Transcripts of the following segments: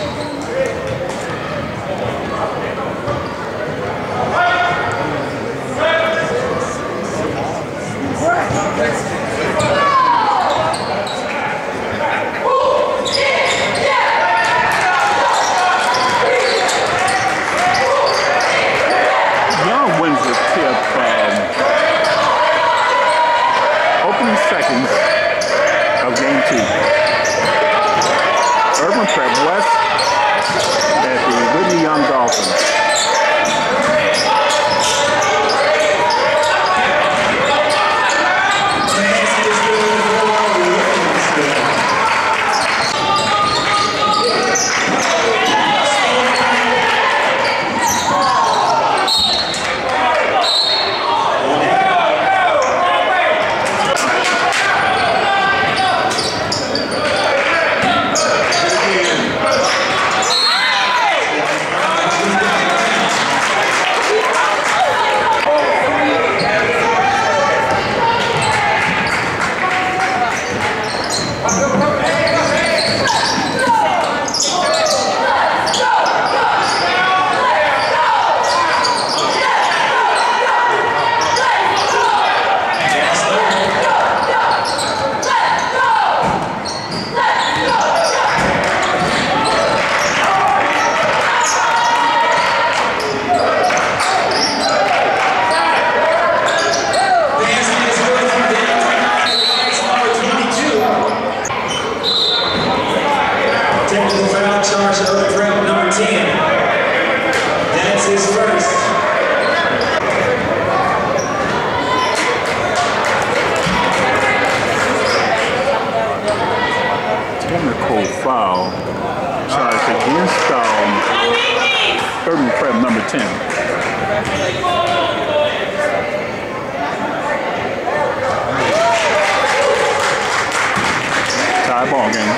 Urban Prep West at the Whitney Young Dolphins. Technical foul charged against Urban Prep number 10. Tie ball game.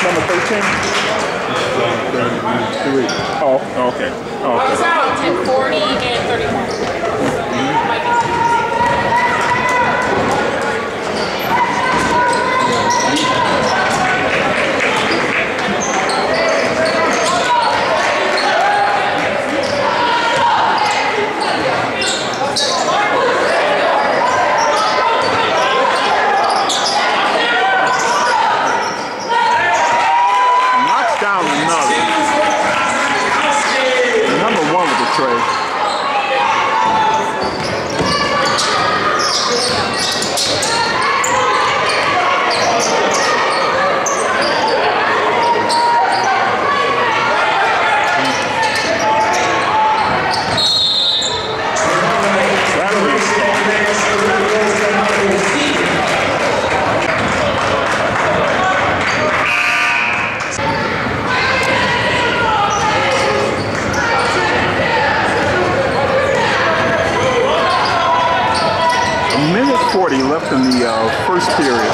Number 13? 3. Oh, okay. Oh, okay. 1040 and 31. Down another. Number 1 with the tray. Minute 40 left in the first period.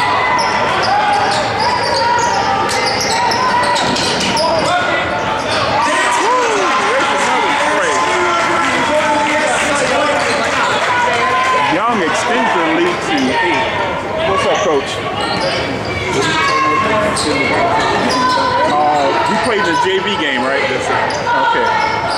Young extends the lead to 8. What's up, Coach? You played the JV game, right? Yes, sir. Okay.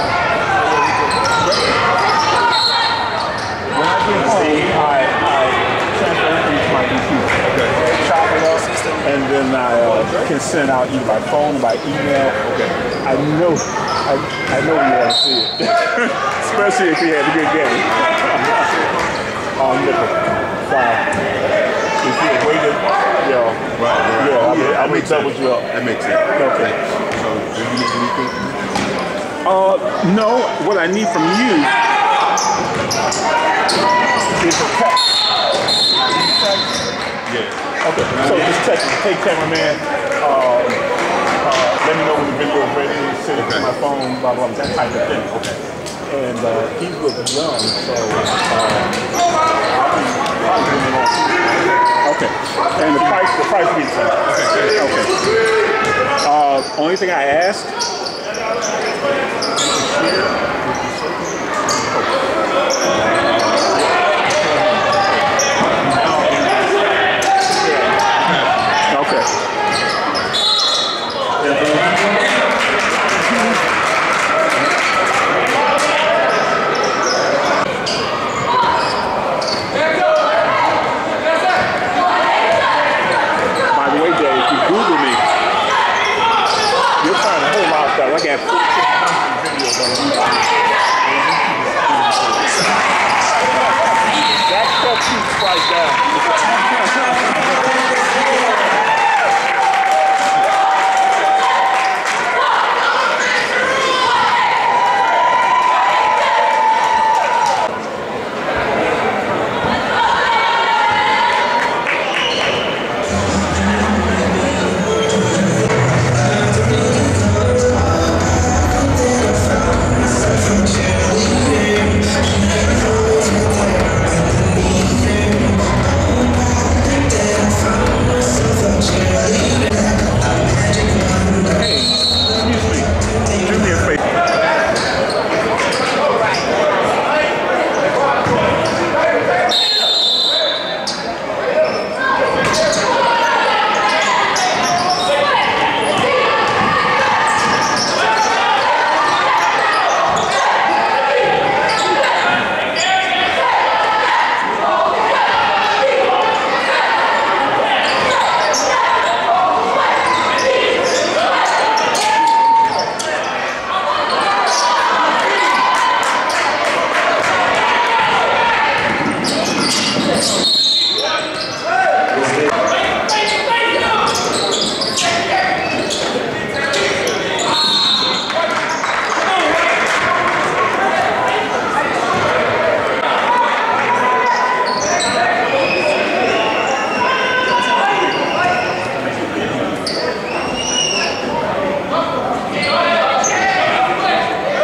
When I get home, I transfer everything to my computer. Okay. Chop it up, and then I can send out either by phone or by email. Okay. I know you want to see it, especially if you had a good game. Nickel. 5. If you waited, right. Yeah, I would double you up. That makes sense. Okay. So, do you need anything? No. What I need from you is a text. Yeah. Okay. So just text me. Hey, cameraman. Let me know when the video is ready. Send it to my phone. Blah blah. That type of thing. Okay. And he was young, so okay. And the price beats him. Okay. Only thing I asked. Okay. I got 14 videos on YouTube. That stuff keeps right down.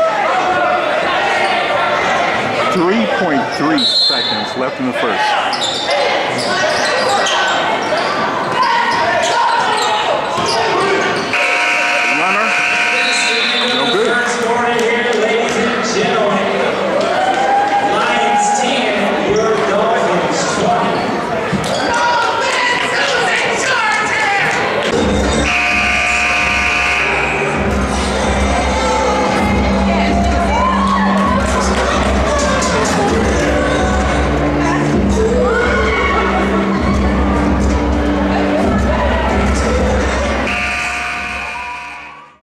.3 seconds left in the first.